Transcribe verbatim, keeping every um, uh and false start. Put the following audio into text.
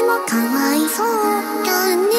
もかわいそうだね。